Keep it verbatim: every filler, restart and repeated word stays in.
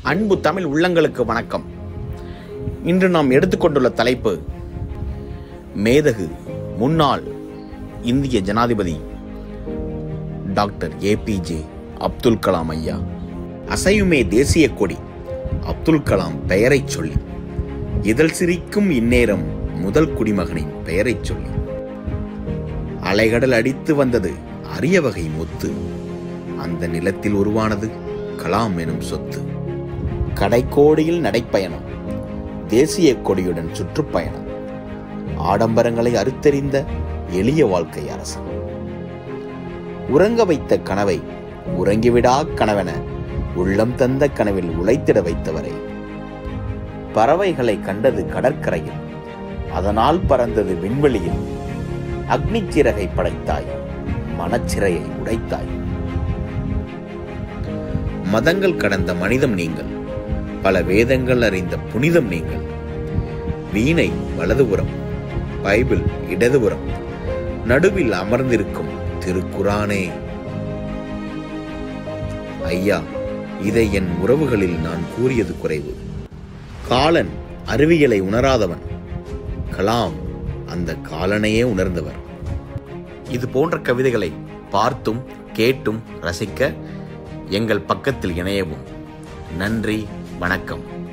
அன்பு தமிழ் உள்ளங்களுக்கு வணக்கம். இன்று நாம் எடுத்துக்கொண்டுள்ள தலைப்பு மேதகு முன்னாள் இந்திய ஜனாதிபதி doctor A P J Abdul Kalam ஐயா. அசையுமே தேசிய கொடி அப்துல் கலாம் பெயரை சொல்லி, இதழ் சிரிக்கும் இந்நேரம் முதல் குடிமகனின் பெயரை சொல்லி, அலைகடல் அடித்து வந்தது அரிய வகை முத்து, அந்த நிலத்தில் உருவானது கலாம் எனும் சொத்து. கடைக்கோடியில் நடைப்பயணம், தேசிய கொடியுடன் சுற்றுப்பயணம், ஆடம்பரங்களை அறுத்தெறிந்த எளிய வாழ்க்கை அரசன். உறங்க வைத்த கனவை உறங்கிவிடா கனவென உள்ளம் தந்த கனவில் உழைத்திட வைத்தவரை. பறவைகளை கண்டது கடற்கரையில், அதனால் பறந்தது விண்வெளியில். அக்னி சிறகை படைத்தாய், மனச்சிறையை உடைத்தாய். மதங்கள் கடந்த மனிதம் நீங்கள், பல வேதங்கள் அறிந்த புனிதம் நீங்கள். வீணை வலதுபுறம், பைபிள் இடதுபுறம், நடுவில் அமர்ந்திருக்கும் திருக்குரானே. ஐயா, இதை என் உறவுகளில் நான் கூறியது குறைவு. காலன் அறிவியலை உணராதவன், கலாம் அந்த காலனையே உணர்ந்தவர். இது போன்ற கவிதைகளை பார்த்தும் கேட்டும் ரசிக்க எங்கள் பக்கத்தில் இணையவும். நன்றி, வணக்கம்.